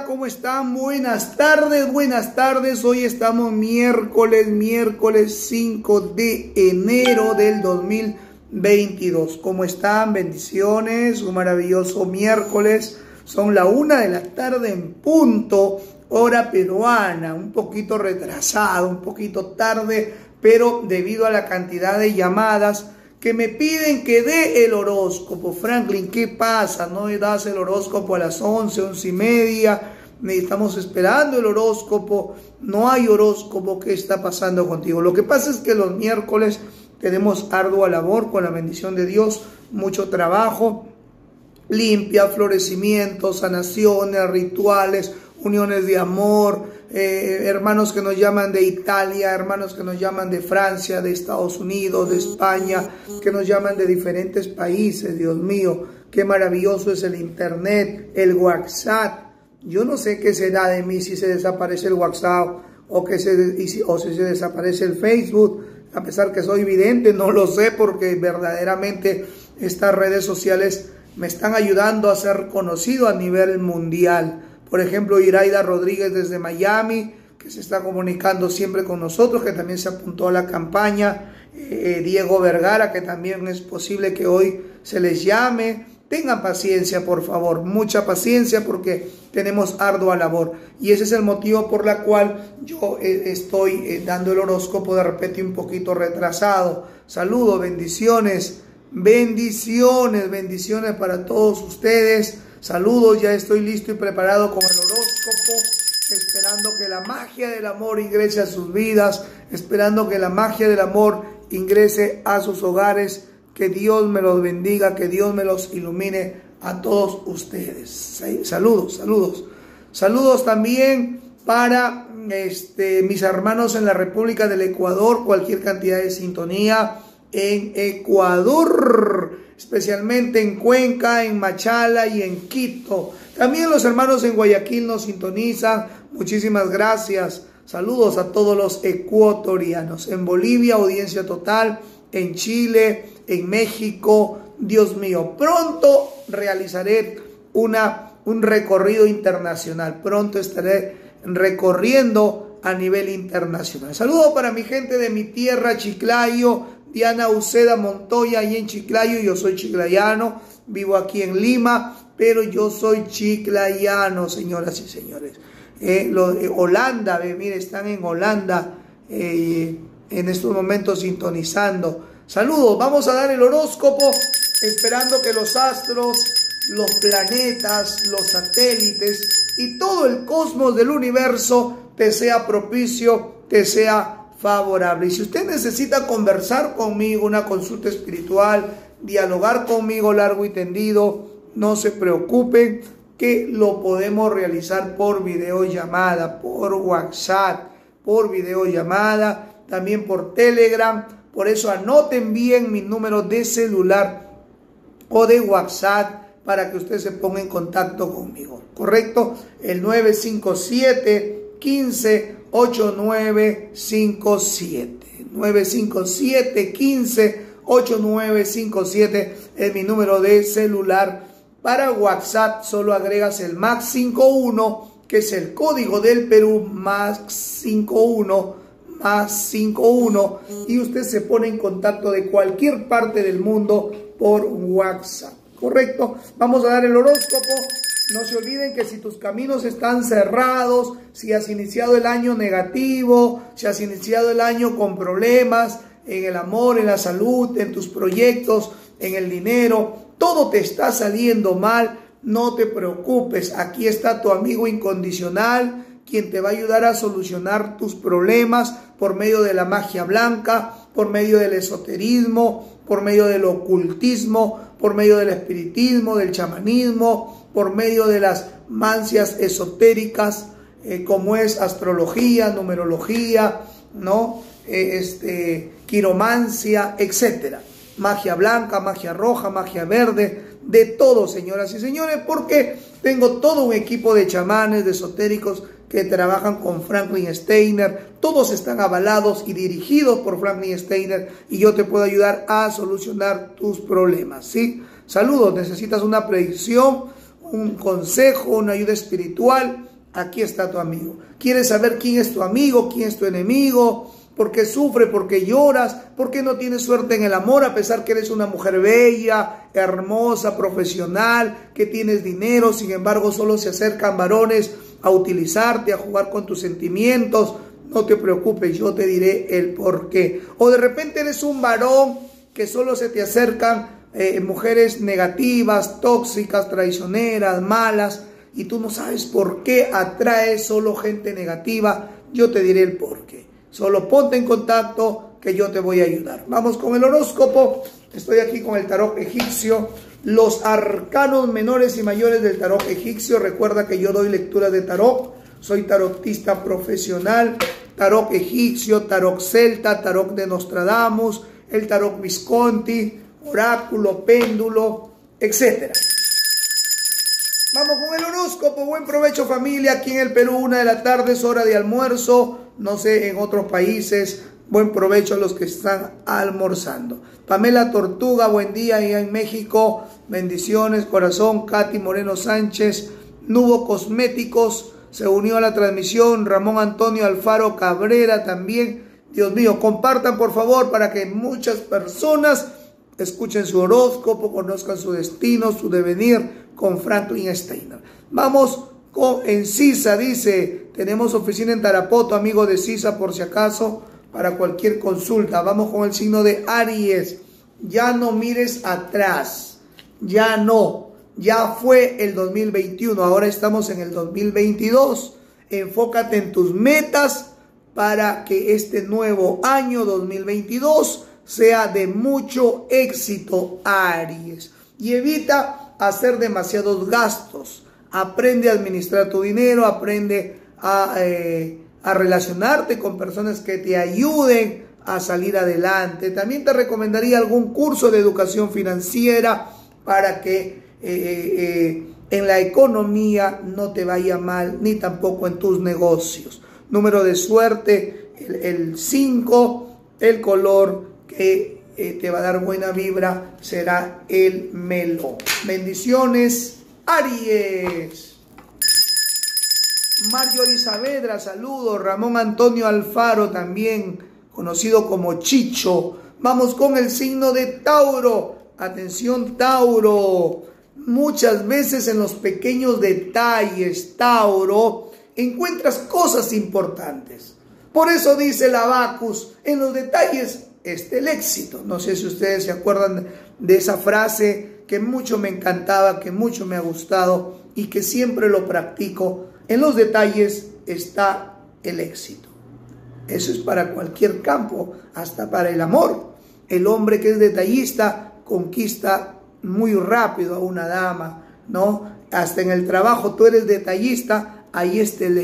¿cómo están? Buenas tardes. Hoy estamos miércoles 5 de enero del 2022. ¿Cómo están? Bendiciones, un maravilloso miércoles. Son la 1 de la tarde en punto, hora peruana, un poquito retrasado, un poquito tarde, pero debido a la cantidad de llamadas que me piden que dé el horóscopo. Franklin, ¿qué pasa? No das el horóscopo a las 11:30. Estamos esperando el horóscopo. No hay horóscopo. ¿Qué está pasando contigo? Lo que pasa es que los miércoles tenemos ardua labor con la bendición de Dios, mucho trabajo, limpia, florecimiento, sanaciones, rituales, uniones de amor, hermanos que nos llaman de Italia, hermanos que nos llaman de Francia, de Estados Unidos, de España, que nos llaman de diferentes países. Dios mío, qué maravilloso es el internet, el WhatsApp. Yo no sé qué será de mí si se desaparece el WhatsApp o si se desaparece el Facebook. A pesar que soy vidente, no lo sé, porque verdaderamente estas redes sociales me están ayudando a ser conocido a nivel mundial. Por ejemplo, Iraida Rodríguez desde Miami, que se está comunicando siempre con nosotros, que también se apuntó a la campaña. Diego Vergara, que también es posible que hoy se les llame. Tengan paciencia, por favor, mucha paciencia, porque tenemos ardua labor. Y ese es el motivo por la cual yo estoy dando el horóscopo de repente un poquito retrasado. Saludos, bendiciones para todos ustedes. Saludos, ya estoy listo y preparado con el horóscopo, esperando que la magia del amor ingrese a sus vidas, esperando que la magia del amor ingrese a sus hogares. Que Dios me los bendiga, que Dios me los ilumine a todos ustedes. Saludos también para mis hermanos en la República del Ecuador, cualquier cantidad de sintonía en Ecuador, especialmente en Cuenca, en Machala y en Quito. También los hermanos en Guayaquil nos sintonizan. Muchísimas gracias. Saludos a todos los ecuatorianos. En Bolivia, audiencia total. En Chile, en México. Dios mío, pronto realizaré un recorrido internacional. Pronto estaré recorriendo a nivel internacional. Saludos para mi gente de mi tierra, Chiclayo, Diana Uceda Montoya, ahí en Chiclayo. Yo soy chiclayano, vivo aquí en Lima, pero yo soy chiclayano, señoras y señores. Holanda, mire, están en Holanda en estos momentos sintonizando. Saludos, vamos a dar el horóscopo, esperando que los astros, los planetas, los satélites y todo el cosmos del universo te sea propicio, te sea favorable. Y si usted necesita conversar conmigo, una consulta espiritual, dialogar conmigo largo y tendido, no se preocupen, que lo podemos realizar por videollamada, por WhatsApp, por videollamada, también por Telegram. Por eso anoten bien mi número de celular o de WhatsApp para que usted se ponga en contacto conmigo, ¿correcto? El 957 15 8957 957 15 8957 es mi número de celular. Para WhatsApp solo agregas el más 51, que es el código del Perú, más 51, y usted se pone en contacto de cualquier parte del mundo por WhatsApp, ¿correcto? Vamos a dar el horóscopo. No se olviden que si tus caminos están cerrados, si has iniciado el año negativo, si has iniciado el año con problemas en el amor, en la salud, en tus proyectos, en el dinero, todo te está saliendo mal, no te preocupes. Aquí está tu amigo incondicional, quien te va a ayudar a solucionar tus problemas por medio de la magia blanca, por medio del esoterismo, por medio del ocultismo, por medio del espiritismo, del chamanismo, por medio de las mancias esotéricas, como es astrología, numerología, ¿no? Quiromancia, etcétera. Magia blanca, magia roja, magia verde, de todo, señoras y señores, porque tengo todo un equipo de chamanes, de esotéricos que trabajan con Franklin Steiner. Todos están avalados y dirigidos por Franklin Steiner, y yo te puedo ayudar a solucionar tus problemas, ¿sí? Saludos, necesitas una predicción, un consejo, una ayuda espiritual, Aquí está tu amigo. ¿Quieres saber quién es tu amigo, quién es tu enemigo? ¿Por qué sufre? ¿Por qué lloras? ¿Por qué no tienes suerte en el amor a pesar que eres una mujer bella, hermosa, profesional, que tienes dinero? Sin embargo, solo se acercan varones a utilizarte, a jugar con tus sentimientos. No te preocupes, yo te diré el por qué. O de repente eres un varón que solo se te acercan mujeres negativas, tóxicas, traicioneras, malas, y tú no sabes por qué atraes solo gente negativa. Yo te diré el por qué. Solo ponte en contacto que yo te voy a ayudar. Vamos con el horóscopo. Estoy aquí con el tarot egipcio, los arcanos menores y mayores del tarot egipcio. Recuerda que yo doy lectura de tarot. Soy tarotista profesional, tarot egipcio, tarot celta, tarot de Nostradamus, el tarot Visconti, oráculo, péndulo, etc. Vamos con el horóscopo. Buen provecho, familia. Aquí en el Perú, 1 de la tarde es hora de almuerzo. No sé, en otros países, buen provecho a los que están almorzando. Pamela Tortuga, buen día allá en México. Bendiciones, corazón. Katy Moreno Sánchez, Nubo Cosméticos, se unió a la transmisión. Ramón Antonio Alfaro Cabrera también. Dios mío, compartan por favor para que muchas personas escuchen su horóscopo, conozcan su destino, su devenir con Franklin Steiner. Vamos con Encisa, dice, tenemos oficina en Tarapoto, amigo de Cisa, por si acaso, para cualquier consulta. Vamos con el signo de Aries. Ya no mires atrás, ya no, ya fue el 2021, ahora estamos en el 2022. Enfócate en tus metas para que este nuevo año 2022 sea de mucho éxito, Aries. Y evita hacer demasiados gastos. Aprende a administrar tu dinero, aprende a relacionarte con personas que te ayuden a salir adelante. También te recomendaría algún curso de educación financiera para que en la economía no te vaya mal, ni tampoco en tus negocios. Número de suerte, el 5, el color que te va a dar buena vibra será el melón. Bendiciones, Aries. Marjorie Saavedra, saludos. Ramón Antonio Alfaro, también conocido como Chicho. Vamos con el signo de Tauro. Atención, Tauro. Muchas veces en los pequeños detalles, Tauro, encuentras cosas importantes. Por eso dice el Abacus, en los detalles está el éxito. No sé si ustedes se acuerdan de esa frase que mucho me encantaba, que mucho me ha gustado y que siempre lo practico. En los detalles está el éxito. Eso es para cualquier campo, hasta para el amor. El hombre que es detallista conquista muy rápido a una dama, ¿no? Hasta en el trabajo tú eres detallista, ahí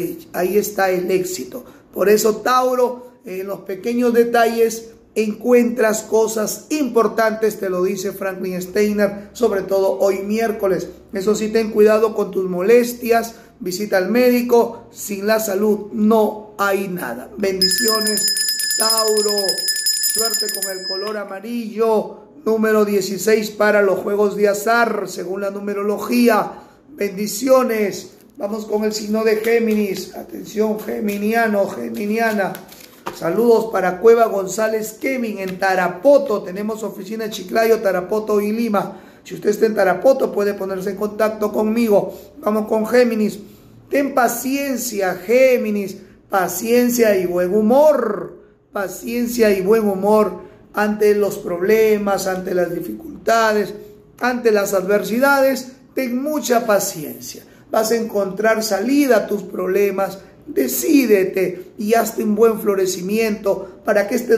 está el éxito. Por eso, Tauro, en los pequeños detalles encuentras cosas importantes, te lo dice Franklin Steiner, sobre todo hoy miércoles. Eso sí, ten cuidado con tus molestias, visita al médico, sin la salud no hay nada. Bendiciones, Tauro, suerte con el color amarillo, número 16 para los juegos de azar, según la numerología. Bendiciones. Vamos con el signo de Géminis. Atención, geminiano, geminiana. Saludos para Cueva González Kevin en Tarapoto. Tenemos oficina en Chiclayo, Tarapoto y Lima. Si usted está en Tarapoto puede ponerse en contacto conmigo. Vamos con Géminis. Ten paciencia, Géminis. Paciencia y buen humor. Paciencia y buen humor ante los problemas, ante las dificultades, ante las adversidades. Ten mucha paciencia. Vas a encontrar salida a tus problemas. Decídete y hazte un buen florecimiento para que este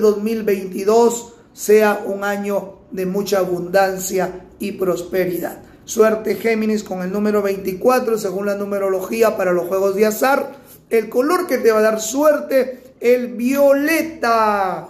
2022 sea un año de mucha abundancia y prosperidad. Suerte, Géminis, con el número 24 según la numerología para los juegos de azar. El color que te va a dar suerte, el violeta.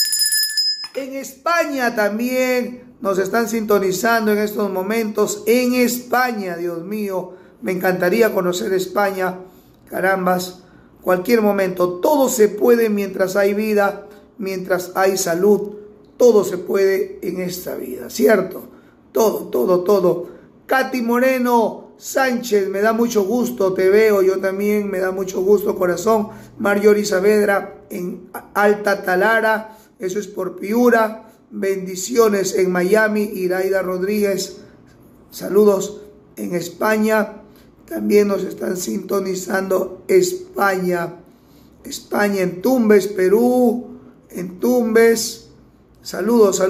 En España también nos están sintonizando en estos momentos. En España, Dios mío, me encantaría conocer España. Carambas, cualquier momento, todo se puede mientras hay vida, mientras hay salud, todo se puede en esta vida, ¿cierto? Todo. Katy Moreno, Sánchez, me da mucho gusto, te veo, yo también, me da mucho gusto, corazón. Marjorie Saavedra en Alta Talara, eso es por Piura. Bendiciones en Miami. Iraida Rodríguez, saludos en España. También nos están sintonizando España, en Tumbes, Perú, en Tumbes. Saludos.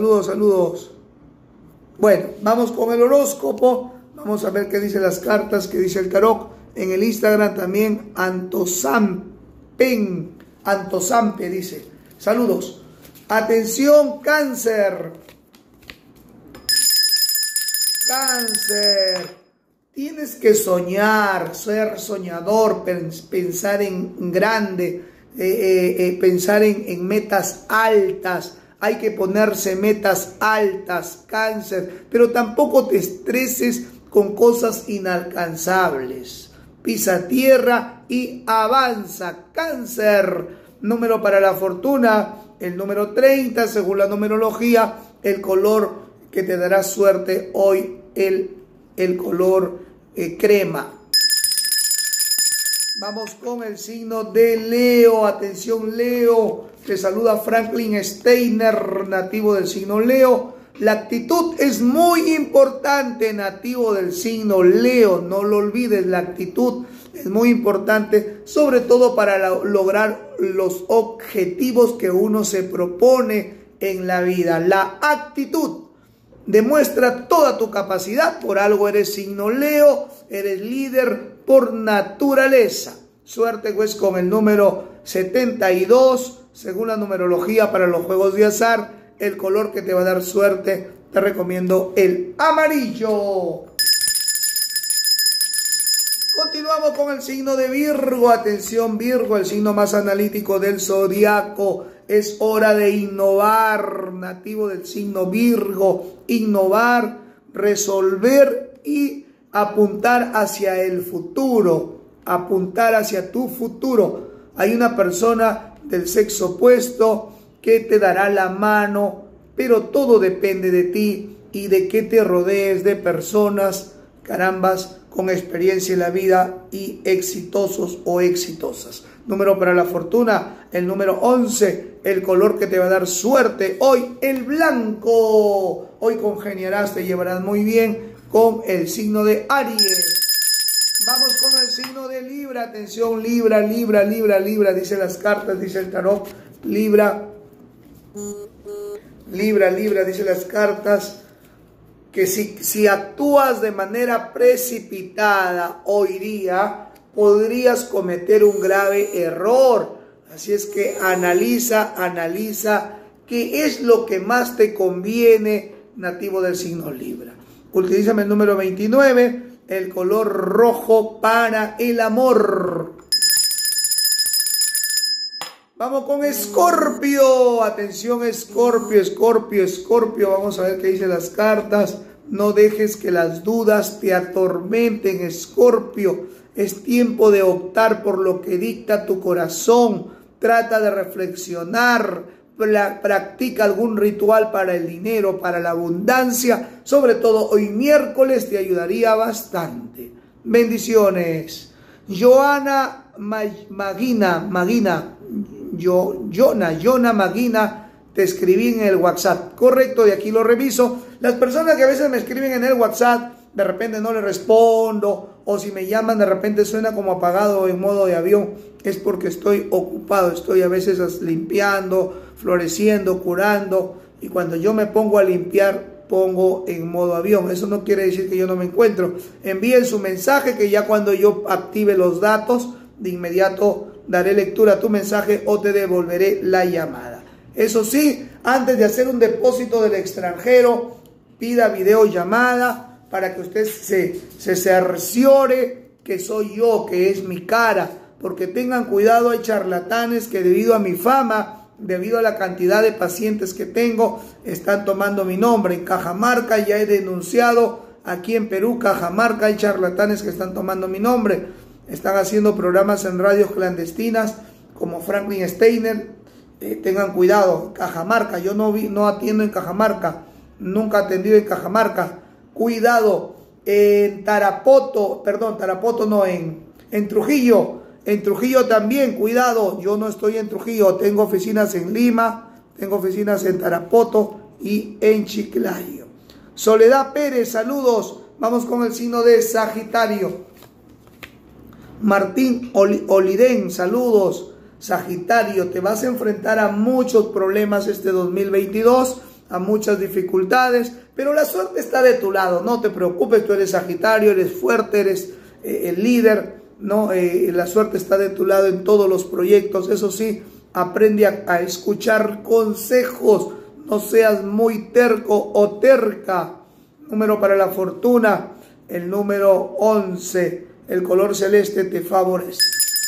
Bueno, vamos con el horóscopo. Vamos a ver qué dicen las cartas, qué dice el tarot. En el Instagram también Antosampe dice. Saludos. Atención, Cáncer. Cáncer. Tienes que soñar, ser soñador, pensar en grande, pensar en metas altas. Hay que ponerse metas altas, Cáncer, pero tampoco te estreses con cosas inalcanzables. Pisa tierra y avanza, Cáncer. Número para la fortuna, el número 30, según la numerología. El color que te dará suerte hoy, el color crema. Vamos con el signo de Leo. Atención, Leo. Te saluda Franklin Steiner, nativo del signo Leo. La actitud es muy importante, nativo del signo Leo. No lo olvides, la actitud es muy importante, sobre todo para lograr los objetivos que uno se propone en la vida. La actitud demuestra toda tu capacidad. Por algo eres signo Leo, eres líder por naturaleza. Suerte pues con el número 72, según la numerología para los juegos de azar. El color que te va a dar suerte, te recomiendo el amarillo. Continuamos con el signo de Virgo. Atención, Virgo, el signo más analítico del zodiaco. Es hora de innovar, nativo del signo Virgo. Innovar, resolver y apuntar hacia el futuro. Apuntar hacia tu futuro. Hay una persona del sexo opuesto que te dará la mano, pero todo depende de ti y de que te rodees de personas, carambas, con experiencia en la vida y exitosos o exitosas. Número para la fortuna, el número 11, el color que te va a dar suerte hoy, el blanco. Hoy congeniarás, te llevarás muy bien con el signo de Aries. Vamos con el signo de Libra. Atención, Libra, dice las cartas, dice el tarot. Libra, dice las cartas, que si actúas de manera precipitada hoy día, podrías cometer un grave error. Así es que analiza qué es lo que más te conviene, nativo del signo Libra. Utilízame el número 29, el color rojo para el amor. Vamos con Escorpio. Atención, Escorpio. Vamos a ver qué dicen las cartas. No dejes que las dudas te atormenten, Escorpio. Es tiempo de optar por lo que dicta tu corazón. Trata de reflexionar. Practica algún ritual para el dinero, para la abundancia. Sobre todo hoy miércoles te ayudaría bastante. Bendiciones. Joana Magina. Yona Maguina, te escribí en el WhatsApp, correcto, y aquí lo reviso. Las personas que a veces me escriben en el WhatsApp, de repente no les respondo, o si me llaman de repente suena como apagado en modo de avión, es porque estoy ocupado, estoy a veces limpiando, floreciendo, curando, y cuando yo me pongo a limpiar, pongo en modo avión. Eso no quiere decir que yo no me encuentro. Envíen su mensaje, que ya cuando yo active los datos, de inmediato daré lectura a tu mensaje o te devolveré la llamada. Eso sí, antes de hacer un depósito del extranjero, pida videollamada para que usted se cerciore que soy yo, que es mi cara. Porque tengan cuidado, hay charlatanes que debido a mi fama, debido a la cantidad de pacientes que tengo, están tomando mi nombre. En Cajamarca ya he denunciado, aquí en Perú, Cajamarca, hay charlatanes que están tomando mi nombre. Están haciendo programas en radios clandestinas como Franklin Steiner. Tengan cuidado. Cajamarca, yo no atiendo en Cajamarca. Nunca he atendido en Cajamarca. Cuidado. en Tarapoto, perdón, Tarapoto no, en Trujillo. En Trujillo también, cuidado, yo no estoy en Trujillo, tengo oficinas en Lima, tengo oficinas en Tarapoto y en Chiclayo. Soledad Pérez, saludos. Vamos con el signo de Sagitario. Martín Olidén, saludos. Sagitario, te vas a enfrentar a muchos problemas este 2022, a muchas dificultades, pero la suerte está de tu lado, no te preocupes, tú eres Sagitario, eres fuerte, eres el líder, ¿no? La suerte está de tu lado en todos los proyectos. Eso sí, aprende a escuchar consejos, no seas muy terco o terca. Número para la fortuna, el número 11, el color celeste te favorece.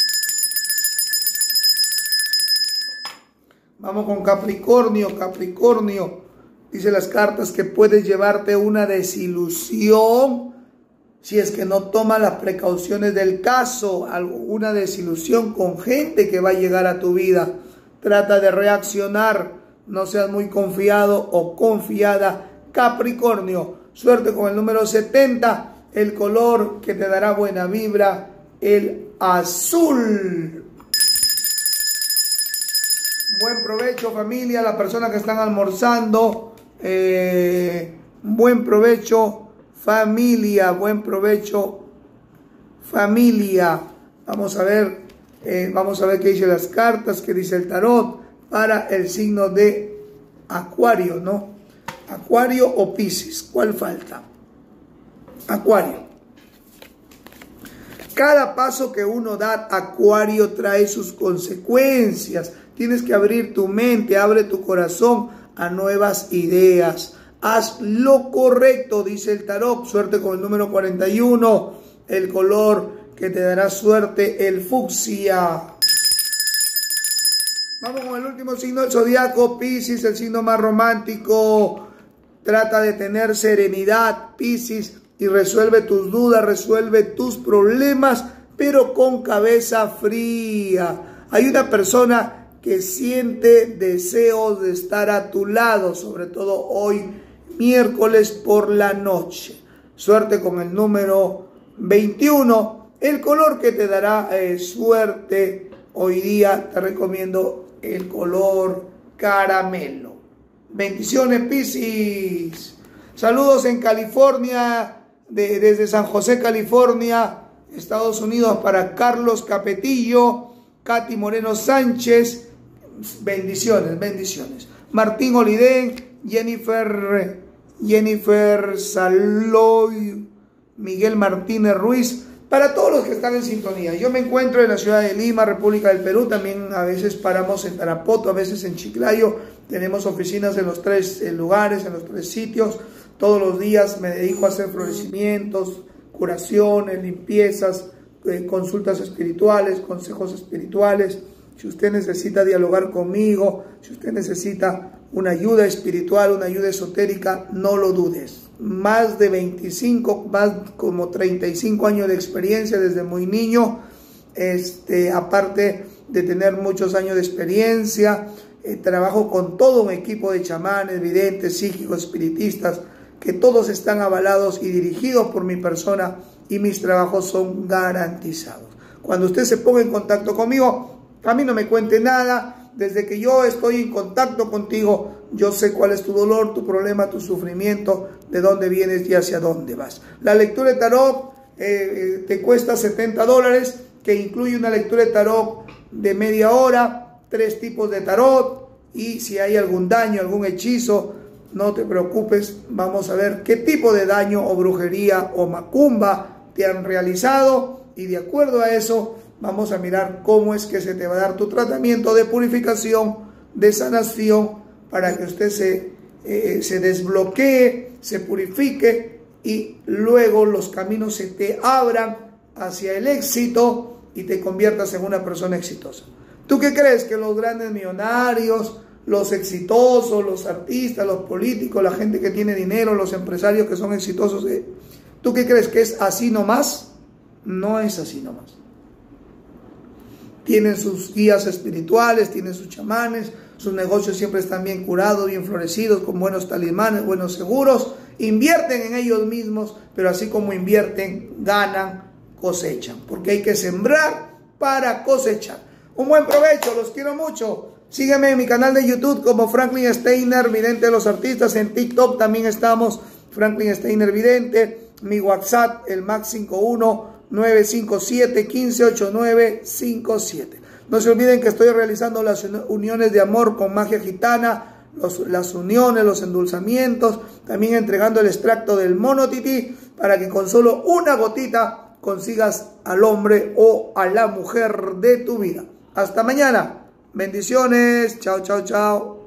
Vamos con Capricornio. Capricornio, dice las cartas que puedes llevarte una desilusión si es que no tomas las precauciones del caso, una desilusión con gente que va a llegar a tu vida. Trata de reaccionar, no seas muy confiado o confiada, Capricornio. Suerte con el número 70, el color que te dará buena vibra, el azul. Buen provecho, familia, las personas que están almorzando, buen provecho, familia, buen provecho, familia. Vamos a ver qué dice las cartas, qué dice el tarot para el signo de Acuario, ¿no? Acuario o Piscis, ¿cuál falta? Acuario. Cada paso que uno da, Acuario, trae sus consecuencias. Tienes que abrir tu mente, abre tu corazón a nuevas ideas. Haz lo correcto, dice el tarot. Suerte con el número 41, el color que te dará suerte, el fucsia. Vamos con el último signo del zodiaco, Piscis, el signo más romántico. Trata de tener serenidad, Piscis, y resuelve tus dudas, resuelve tus problemas, pero con cabeza fría. Hay una persona que siente deseos de estar a tu lado, sobre todo hoy, miércoles por la noche. Suerte con el número 21, el color que te dará suerte. Hoy día te recomiendo el color caramelo. Bendiciones, Piscis. Saludos en California, desde San José, California, Estados Unidos, para Carlos Capetillo, Katy Moreno Sánchez. Bendiciones, bendiciones. Martín Olidén, Jennifer Saloy, Miguel Martínez Ruiz. Para todos los que están en sintonía, yo me encuentro en la ciudad de Lima, República del Perú. También a veces paramos en Tarapoto, a veces en Chiclayo. Tenemos oficinas en los 3 lugares, en los 3 sitios. Todos los días me dedico a hacer florecimientos, curaciones, limpiezas, consultas espirituales, consejos espirituales. Si usted necesita dialogar conmigo, si usted necesita una ayuda espiritual, una ayuda esotérica, no lo dudes. Más de 25, más como 35 años de experiencia desde muy niño, aparte de tener muchos años de experiencia, trabajo con todo un equipo de chamanes, videntes, psíquicos, espiritistas, que todos están avalados y dirigidos por mi persona, y mis trabajos son garantizados. Cuando usted se ponga en contacto conmigo, a mí no me cuente nada. Desde que yo estoy en contacto contigo, yo sé cuál es tu dolor, tu problema, tu sufrimiento, de dónde vienes y hacia dónde vas. La lectura de tarot te cuesta $70, que incluye una lectura de tarot de media hora, 3 tipos de tarot, y si hay algún daño, algún hechizo, no te preocupes, vamos a ver qué tipo de daño o brujería o macumba te han realizado, y de acuerdo a eso vamos a mirar cómo es que se te va a dar tu tratamiento de purificación, de sanación, para que usted se desbloquee, se purifique, y luego los caminos se te abran hacia el éxito y te conviertas en una persona exitosa. ¿Tú qué crees? Que los grandes millonarios, los exitosos, los artistas, los políticos, la gente que tiene dinero, los empresarios que son exitosos, ¿tú qué crees? ¿Que es así nomás? No es así nomás. Tienen sus guías espirituales, tienen sus chamanes, sus negocios siempre están bien curados, bien florecidos, con buenos talismanes, buenos seguros, invierten en ellos mismos, pero así como invierten, ganan, cosechan, porque hay que sembrar para cosechar. Un buen provecho, los quiero mucho. Sígueme en mi canal de YouTube como Franklin Steiner, Vidente de los Artistas. En TikTok también estamos, Franklin Steiner Vidente. Mi WhatsApp, el más 51-957-158957. No se olviden que estoy realizando las uniones de amor con magia gitana, las uniones, los endulzamientos, también entregando el extracto del mono tití para que con solo una gotita consigas al hombre o a la mujer de tu vida. Hasta mañana. Bendiciones. Chao, chao, chao.